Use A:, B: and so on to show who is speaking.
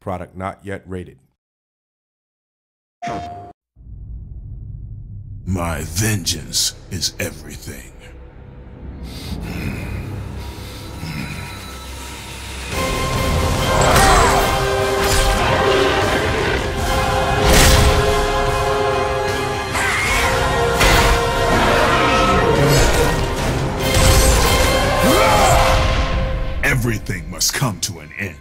A: Product not yet rated.
B: My vengeance is everything. Everything must come to an end.